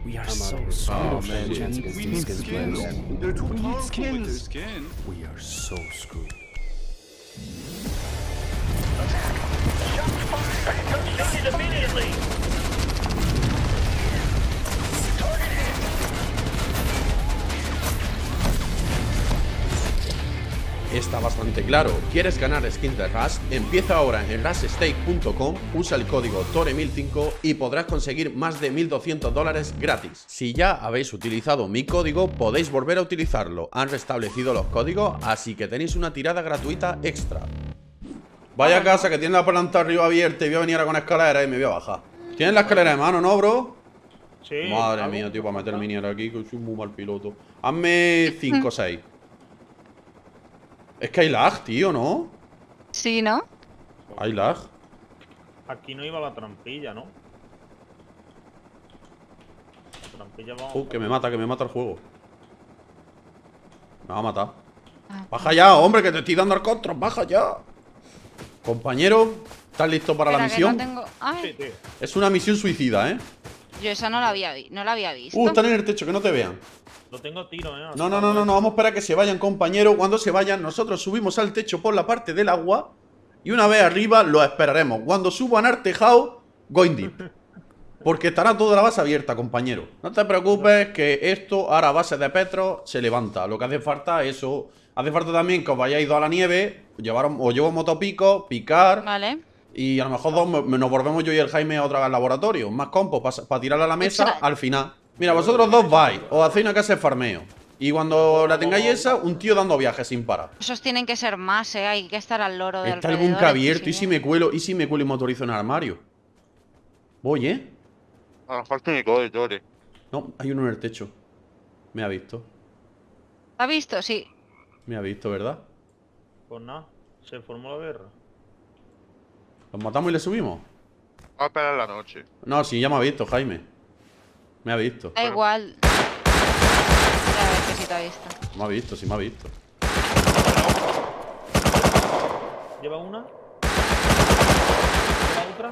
We are so screwed. Oh man, chance against these skins players. They're too We need powerful with their skins. skin. We are so screwed. Está bastante claro. ¿Quieres ganar skins de Rush? Empieza ahora en rushstake.com, usa el código TORE1005 y podrás conseguir más de $1200 gratis. Si ya habéis utilizado mi código, podéis volver a utilizarlo. Han restablecido los códigos, así que tenéis una tirada gratuita extra. Vaya casa que tiene la planta arriba abierta y voy a venir ahora con escalera y me voy a bajar. ¿Tienes la escalera de mano, no, bro? Sí. Madre mía, tío, para meter el minier aquí, que soy muy mal piloto. Hazme 5 o 6. Es que hay lag, tío, ¿no? Sí, ¿no? Hay lag. Aquí no iba la trampilla, ¿no? La trampilla vamos. Que me mata el juego. Me va a matar. Ah, Baja ya, hombre, que te estoy dando al control. Baja ya. Compañero, ¿estás listo para la espera, que misión? no tengo... Ay, Sí, tío. Es una misión suicida, ¿eh? yo esa no la había visto. Están en el techo, que no te vean. Lo tengo a tiro, No, vamos a esperar a que se vayan, compañero. Cuando se vayan, nosotros subimos al techo por la parte del agua. Y una vez arriba, los esperaremos. Cuando suban al tejado, going deep. Porque estará toda la base abierta, compañero. No te preocupes, que esto, ahora a base de petro, se levanta. Lo que hace falta es eso. Hace falta también que os vayáis dos a la nieve, os llevo motopico, picar. Vale. Y a lo mejor nos volvemos yo y el Jaime otra vez al laboratorio. Más compos para tirarla a la mesa Extra. al final. Mira, vosotros dos vais, os hacéis una casa de farmeo. Y cuando la tengáis esa, un tío dando viajes sin parar. Esos tienen que ser más, hay que estar al loro del Está el búnker abierto. ¿Y si me cuelo y motorizo en el armario? Voy, ¿eh? A lo mejor tiene código, Tori. No, hay uno en el techo. Me ha visto. ¿Has visto? Sí. Me ha visto, ¿verdad? Pues nada, se formó la guerra. ¿Los matamos y le subimos? Va a esperar la noche. No, sí, ya me ha visto, Jaime. Me ha visto. Da igual. Ya ves que sí te ha visto. Me ha visto, sí me ha visto. ¿Lleva una? ¿Lleva otra?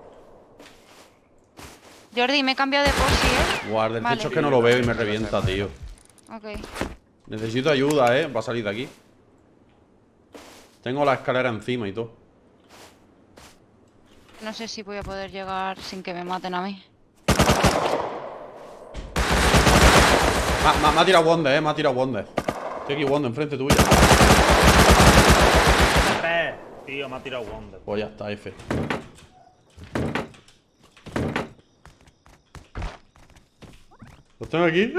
Jordi, me he cambiado de posi, ¿eh? Guarda, el Vale. techo es que no lo veo y me revienta, tío. Ok. Necesito ayuda, para salir de aquí. Tengo la escalera encima y todo. No sé si voy a poder llegar sin que me maten a mí. Me ha tirado Wonder, me ha tirado Wonder. Estoy aquí, Wonder, enfrente tuya. Tío, me ha tirado Wonder. Pues ya está, F. Los tengo aquí.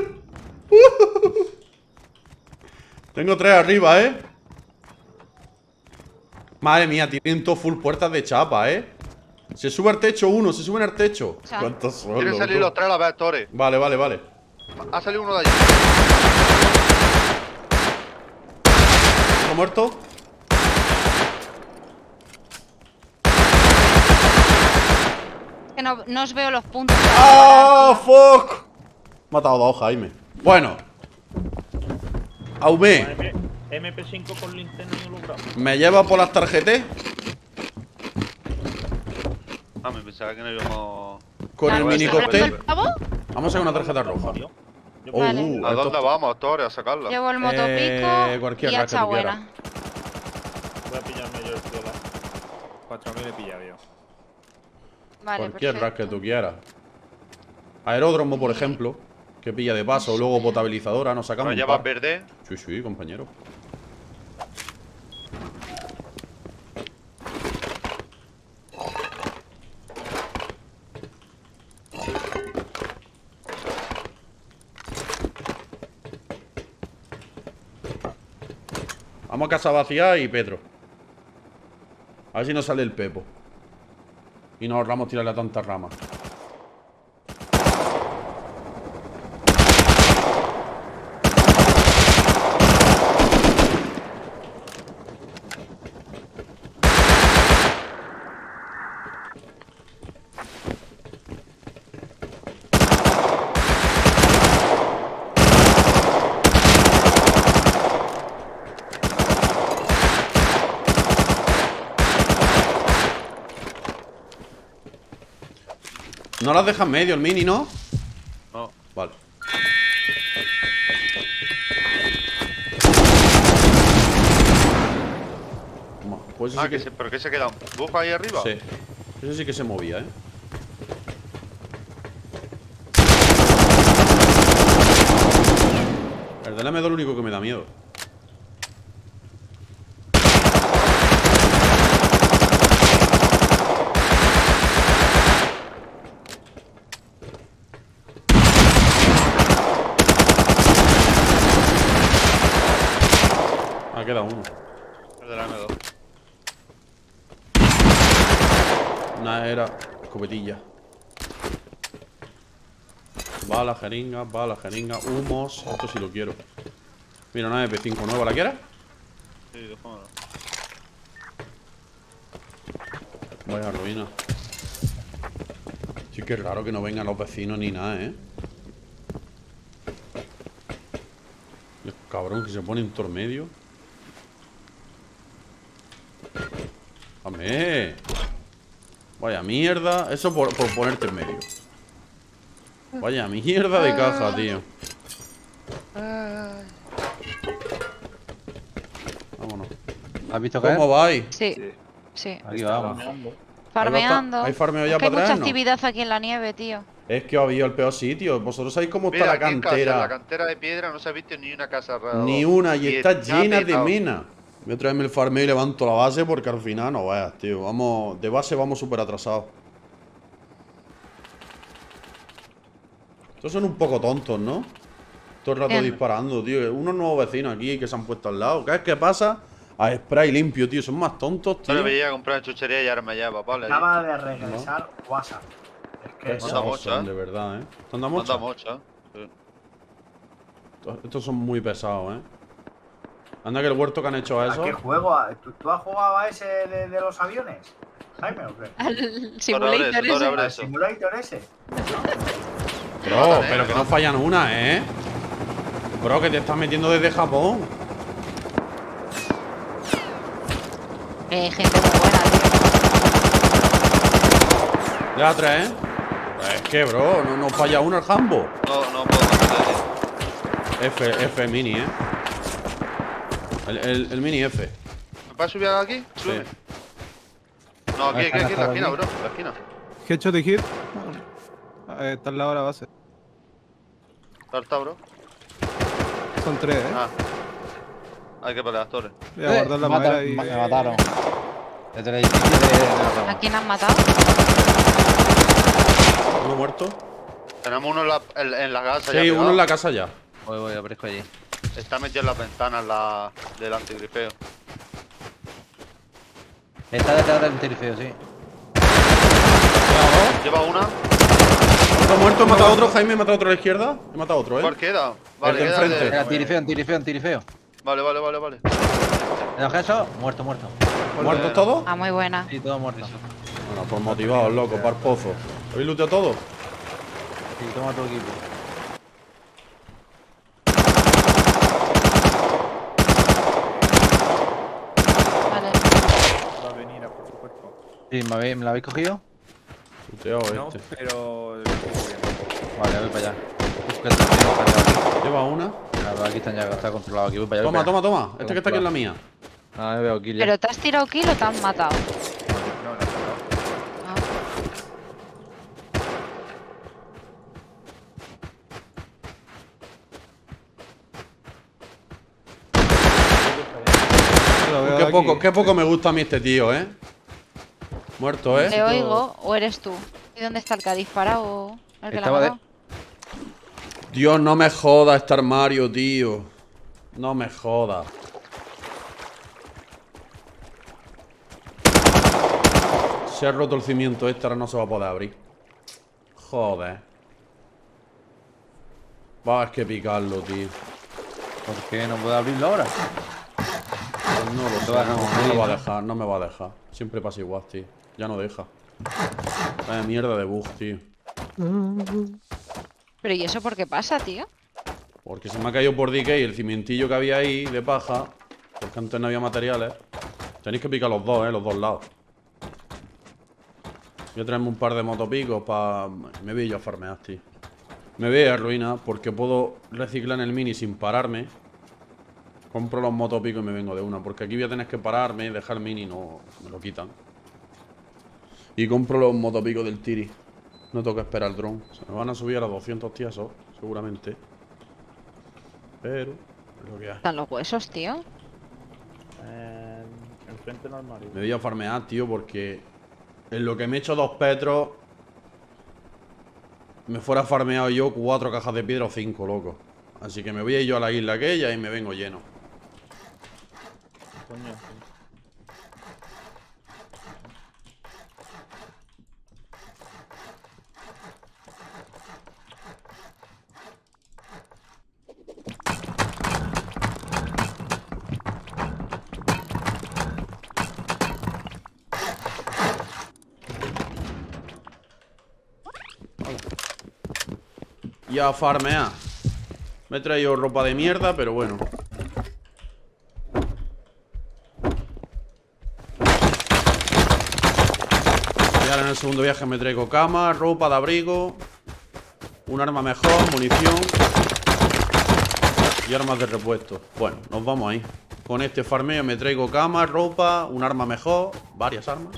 Tengo 3 arriba, Madre mía, tienen todo full puertas de chapa, Se sube al techo uno, se suben al techo. Chao. ¿Cuántos son, Quieren loco? salir los tres a la vez, Tori. Vale, vale, vale. Ha salido uno de allí. ¿Está muerto? Que no os veo los puntos. ¡Ah, fuck! Matado a dos, Jaime. Bueno. Aume, MP5 con linterna y holograma. ¿me lleva por las tarjetas? Ah, me pensaba que no íbamos. Con el Vale, mini ¿estás cóctel. hablando del pavo? Vamos a sacar una tarjeta roja. Yo Oh, Vale. ¿A esto- dónde vamos, Tori? A sacarla. Llevo el motopico cualquier y rack que hacha tú quieras. buena. voy a pillarme yo el piola. 4000 he pillado yo. Vale, Cualquier rack que perfecto. tú quieras. Aeródromo, por ejemplo. Que pilla de paso. Luego potabilizadora. Nos sacamos ¿Nos un llevas par. verde? Sí, sí, compañero. Vamos a casa vacía y Pedro. A ver si nos sale el Pepo. Y nos ahorramos tirarle a tantas ramas. No las deja en medio el mini, ¿no? Vale. Toma, pues ese Ah, sí que... ¿pero qué se queda? ¿Un bufo ahí arriba? Sí. Ese sí que se movía, ¿eh? El del M2 es lo único que me da miedo. Ha quedado uno. El de la M2. Una era escopetilla. Bala, jeringa, humos. Esto sí lo quiero. Mira, una MP5 nueva, ¿la quieres? Sí, déjamelo. Vaya ruina. Sí que es raro que no vengan los vecinos ni nada, ¿eh? El cabrón que se pone en tormedio. ¡Dame! Vaya mierda. Eso por ponerte en medio. Vaya mierda de caja, tío. Vámonos. ¿Has visto caer? ¿Cómo vais? Sí, sí. Aquí vamos. Farmeando. ¿Hay farmeo ya Es que hay para mucha traernos? actividad aquí en la nieve, tío. Es que había el peor sitio. Vosotros sabéis cómo está Mira, la aquí en casa, en la cantera. cantera de piedra no se ha visto ni una casa alrededor. Ni una, y está llena de minado. minas. Voy a traerme el farmeo y levanto la base porque al final no vayas, tío. Vamos, de base vamos súper atrasados. Estos son un poco tontos, ¿no? Todo el rato Bien. disparando, tío. Unos nuevos vecinos aquí que se han puesto al lado. Cada vez que pasa, a spray limpio, tío. Son más tontos, Yo tío. le veía a comprar chuchería y ahora me lleva, vale. Acaba de regresar WhatsApp. Es que Manda Pesados mocha, son, ¿eh? de verdad, ¿eh? ¿Te han dado Manda mocha? mocha. Sí. Estos son muy pesados, ¿eh? Anda que el huerto que han hecho a ¿a eso. qué juego? ¿Tú has jugado a ese de los aviones? Jaime, ¿o qué? Al simulator abre ese. abre ¿Al eso. simulator ese? Bro, pero que no fallan una, ¿eh? Bro, que te estás metiendo desde Japón. Gente muy buena, tío. Ya tres, ¿eh? Es que, bro, no falla una el Hambo. No puedo meter. F mini, ¿eh? El mini F. ¿Me puedes subir aquí? Súbeme. No, aquí, en la esquina, bro. En la esquina. Headshot de hit. Está al lado de la base. Está, bro. Son 3, Ah. Hay que pelear, Torres. Voy a guardar la madera y. Me mataron. Desde el edificio de la ¿A rama. quién han matado? ¿Uno muerto? Tenemos uno en la casa. ya Sí, uno pegado. en la casa ya. Voy, aparezco allí. Está metido en las ventanas del antigripeo. Está detrás del tirifeo, sí. Lleva una. Otro muerto, he matado a otro. Jaime, he matado a otro a la izquierda. He matado a otro, ¿Cuál ¿eh? queda? El Vale, de queda enfrente. Era tirifeo. Vale. ¿En el gesso? Muerto. ¿Muertos todos? Ah, muy buena. Sí, todo muerto. Bueno, pues motivados, loco, par pozo. ¿Habéis looteado todo? Sí, toma tu equipo. Vale. Va a venir, por supuesto. Sí, ¿me la habéis cogido? Looteado No, este. pero. Vale, voy para allá. Uf, que tengo aquí. Lleva una. Aquí están ya, está controlado aquí. Voy para allá. Toma. Este que está aquí en la mía. Ah, me veo kill ya. ¿Pero te has tirado kill o te han matado? No, no, Ah. Qué poco me gusta a mí este tío, ¿eh? Muerto, ¿eh? ¿Te oigo o eres tú? ¿Y dónde está el que ha disparado? ¿El que la ha Estaba de- matado? Dios, no me joda este armario, tío. No me joda. Se ha roto el cimiento este, ahora no se va a poder abrir. Joder. Va, es que picarlo, tío. ¿Por qué no puedo abrirlo ahora? Pues no lo sé, no me va a dejar, no me va a dejar. Siempre pasa igual, tío. Ya no deja. Vaya mierda de bug, tío. ¿Pero y eso por qué pasa, tío? Porque se me ha caído por DK el cimientillo que había ahí de paja. Porque antes no había materiales. Tenéis que picar los dos lados. Voy a traerme un par de motopicos para... Me voy yo a farmear, tío. Me voy a ruina porque puedo reciclar en el mini sin pararme. Compro los motopicos y me vengo de una. Porque aquí voy a tener que pararme y dejar el mini, no me lo quitan. Y compro los motopicos del Tiri. No tengo que esperar el dron. Se me van a subir a los 200 tiesos, seguramente. Pero es lo que hay. Están los huesos, tío. Enfrente del armario. Me voy a farmear, tío, porque en lo que me he hecho 2 petros me fuera farmeado yo 4 cajas de piedra o 5, loco. Así que me voy a ir yo a la isla aquella y me vengo lleno. Coño. Y a farmear. Me he traído ropa de mierda, pero bueno. Y ahora en el segundo viaje me traigo cama, ropa de abrigo, un arma mejor, munición y armas de repuesto. Bueno, nos vamos ahí. Con este farmeo me traigo cama, ropa, un arma mejor, varias armas.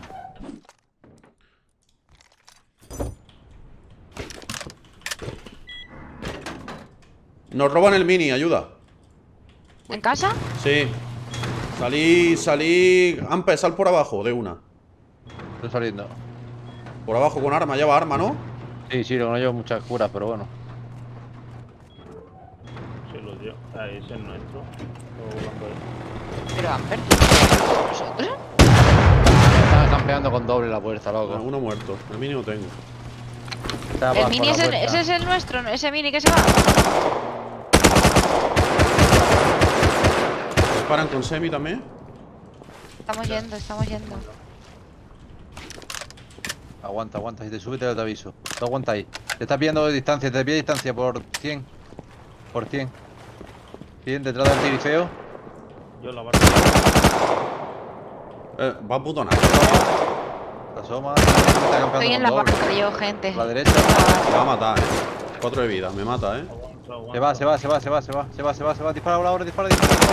Nos roban el mini, ayuda. ¿En casa? Sí. Salí. Ampe, sal por abajo, de una. Estoy saliendo. Por abajo con arma, lleva arma, ¿no? Sí, sí, no llevo muchas curas, pero bueno. Sí, lo dio. Ahí ese es nuestro. Estoy volando ahí. Pero Amber, ¿tú nosotros? Están campeando con doble la puerta, loco. Uno muerto. El mini no tengo. Está El por mini la ese puerta. es el nuestro, ¿no? Ese mini que se va. ¿Disparan con semi también? Estamos yendo, estamos yendo. Aguanta, aguanta. Si te subes, te aviso. Tú aguanta ahí. Te está pillando de distancia, te pilla distancia por 100. Por 100. 100 detrás del tirifeo. Yo la barra. Va a putonar. Te asoma. Está campeando Estoy en con la doble. banca yo, gente. Por la derecha. Me va a matar, 4 de vida, me mata, Aguanta, aguanta. Se va, se va, se va, se va, se va, se va, se va, se va. Dispara ahora, dispara.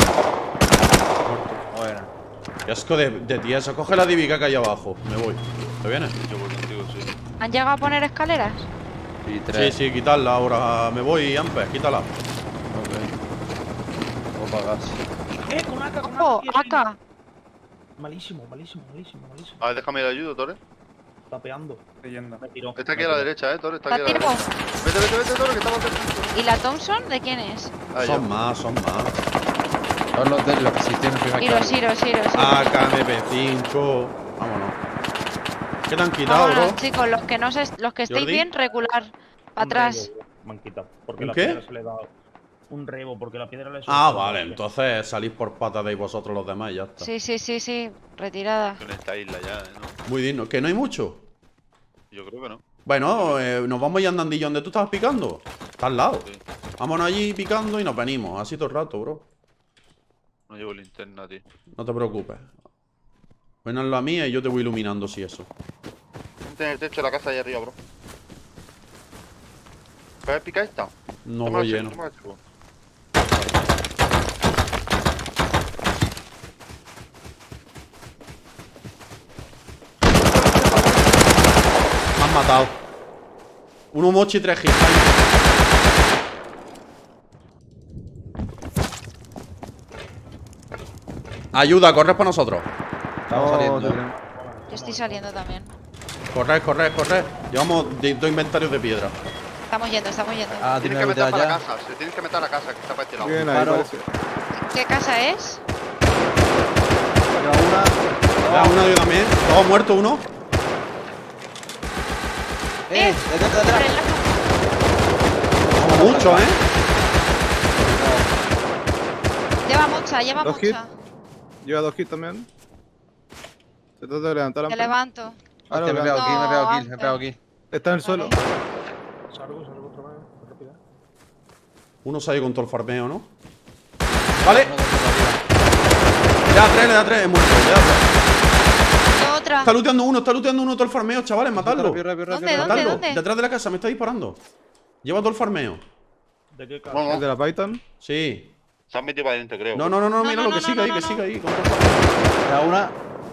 Bueno. Qué asco de tieso. Coge la divica que hay abajo. Me voy. ¿Te vienes? Yo voy contigo, sí. ¿Han llegado a poner escaleras? Y Sí, 3. sí, quitarla ahora. Me voy, Ampe, quítala. Ok. O pagas. Con AK, con ¡Oh, AK! acá! Malísimo, malísimo, malísimo, malísimo. A ver, déjame ir ayudo, Tore. Tapeando. Me tiró. Está aquí a la derecha, Tore. Está aquí a la ¿La derecha. tiro? Vete, vete, vete, Tore, que estamos dentro. ¿Y la Thompson de quién es? Ahí, Son más, son más. Son los de los que existían en el primer Siro, cargo. Siro. Acá de P5. Vámonos. ¿Qué te han quitado, Vámonos, bro? chicos, los que estéis Jordi. bien, regular. Para atrás. Me han quitado. Porque ¿Un la qué? piedra se le ha dado. Un rebo, porque la piedra le Ah, vale, entonces salís por patas de ahí vosotros los demás y ya está. Sí. Retirada. En esta isla ya, ¿no? Muy digno. ¿Que no hay mucho? Yo creo que no. Bueno, nos vamos a ir andandillo donde tú estabas picando. Está al lado. Sí. Vámonos allí picando y nos venimos. Así todo el rato, bro. No llevo linterna, tío. No te preocupes. Ven a la mía y yo te voy iluminando si eso. Vente en el techo de la casa allá arriba, bro. ¿Puedes picar esta? No Toma voy el lleno. chico, toma el chico. Me han matado. Uno mochi y 3 hits. Ayuda, corred para nosotros. Estamos saliendo. Yo estoy saliendo también. Corred. Llevamos 2 inventarios de piedra. Estamos yendo. Ah, Tienes tiene que que meter meter para la allá. casa. Se tienes que meter a la casa que está para este lado. Bien, ahí Paro. parece. ¿Qué casa es? Queda una. Da una yo también. Todos muertos uno. Detrás. Por el lado. Somos muchos, Lleva Dos mucha. hits. Lleva 2 hits también. Se trata de levantar la Te levanto. Ah, no, Hostia, me pego aquí, me pego aquí, No, me pego aquí. Está en el suelo. Salgo otra vez. Rápida. Uno se ha ido con todo el farmeo, ¿no? Vale. Le da 3, es muerto. Le da 3. Otra. Está looteando uno todo el farmeo, chavales, matadlo. ¿Dónde? Matadlo. Detrás de la casa, me está disparando. Lleva todo el farmeo. ¿De qué No, casa? ¿El de no. la Python? Sí. Se han metido para adentro, creo. No, míralo, que sigue ahí, que sigue ahí. Contra el farmeo. Da una.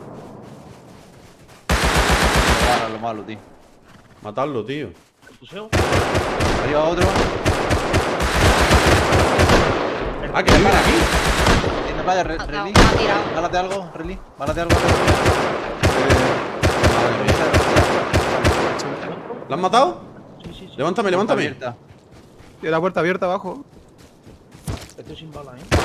Para lo malo, tío. Matarlo, tío. ¿Puseo? Arriba otro. Ah, que viven aquí. Tiene vaya, Me ha Relí. tirado. Bálate algo, Relí. Bálate algo. Madre mía. ¿La han matado? Sí, sí, sí. Levántame, levántame. Abierta. Tiene la puerta abierta abajo. Estoy sin bala, ¿eh?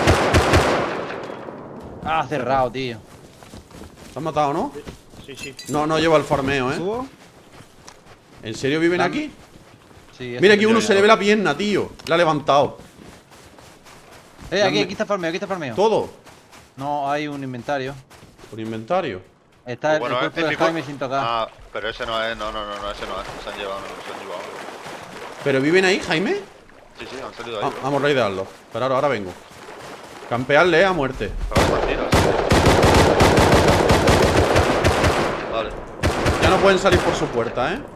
Ah, cerrado, tío. ¿La han matado, no? Sí, sí. No, no lleva el farmeo, ¿eh? ¿Subo? ¿En serio viven Están- aquí? Sí, Mira, aquí uno se le ve la pierna, tío. La ha levantado. Aquí está el farmeo, aquí está el farmeo. Todo. No, hay un inventario. Por inventario. Está el Bueno, cuerpo es de mi Jaime cuerpo. sin tocar. Ah, pero ese no es, no, ese no es. Se han llevado, se han llevado. ¿Pero viven ahí, Jaime? Sí, han salido ahí. Vamos a raidearlo. Esperaros, ahora vengo. Campearle, a muerte. Vale. Ya no pueden salir por su puerta, ¿eh?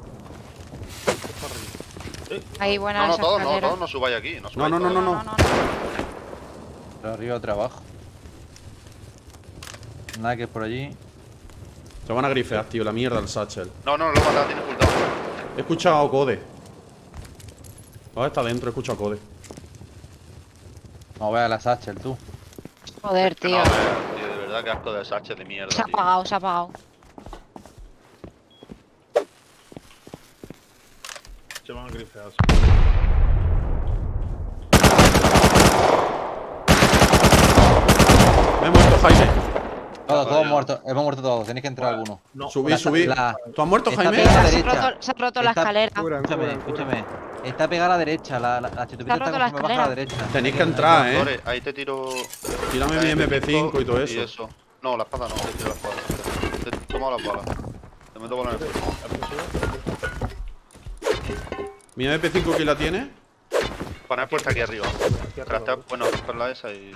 Ahí buena No, esa todos escalera. no subáis aquí. No, No, subáis no, no, todos. no, no. Pero arriba, otra abajo. Nada que es por allí. Se van a grifear, tío. La mierda el satchel. No, lo he matado, tiene ocultado. He escuchado a Code. Ahora está dentro, he escuchado a Code. No veas la Satchel, tú. Joder, tío. No, tío, de verdad que asco de SH de mierda. Se ha tío. apagado, se ha apagado. Se van a grifear. Me he muerto, Jaime. Todos muertos. Hemos muerto todos. Tenéis que entrar alguno. No. Subí, subí. la- ¿Tú has muerto, Está Jaime? pegada a la Se ha derecha. se ha roto la Está- escalera. Cubran, Escúchame, cubran, cubran. escúchame. Está pegada a la derecha. La chutupita roto está la como me baja a la escalera. derecha. Tenéis que entrar, ¿eh? Tore, ahí te tiro. Tírame ahí mi te MP5 y todo eso. No, la espada no, te tiro la espada. Te he tomado las balas. Te meto balas en el pecho. ¿Mi MP5 quién la tiene? Poner puerta aquí arriba. arriba. Bueno, romperla esa y.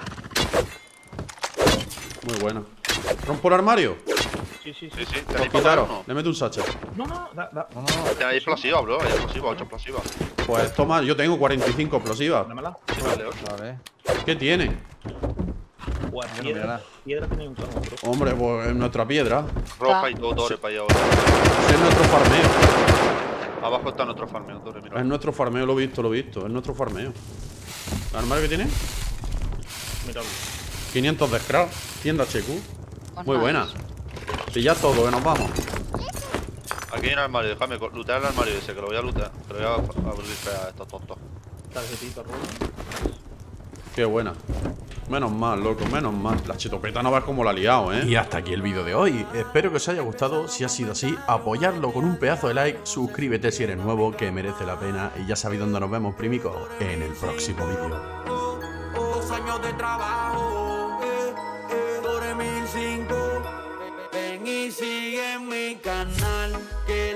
Muy buena. ¿Rompo el armario? Sí, sí, sí. Sí, sí, Pues tenéis para quitaros. uno. Le meto un satchel. No, da. No, no. Tenéis explosiva, bro. Hay explosiva, 8 explosivas. Pues toma, yo tengo 45 explosivas. Dámela. Sí, vale, 8. Vale. ¿Qué tiene? Buah, mira piedra. nada. Piedra tenéis un carro, bro. Hombre, pues es nuestra piedra. Roja y todo, Tore, para allá ahora. Es nuestro farmeo. Abajo está nuestro farmeo, Tore, mira. Es nuestro farmeo, lo he visto, lo he visto. Es nuestro farmeo. ¿El armario que tiene? Míralo. 500 de scrap. Tienda HQ. Pues Muy nada. buena. Sí, ya todo, que nos vamos. Aquí hay un armario, déjame lootear el armario ese, que lo voy a lootear. Pero voy a abrir a estos tontos. Tarjetita roja. Qué buena. Menos mal, loco, menos mal. La chetopeta no ves cómo la ha liado, ¿eh? Y hasta aquí el vídeo de hoy. Espero que os haya gustado. Si ha sido así, apoyarlo con un pedazo de like. Suscríbete si eres nuevo, que merece la pena. Y ya sabéis dónde nos vemos, primicos, en el próximo vídeo. 2 años de trabajo, Tore 1005. Ven y sigue en mi canal, que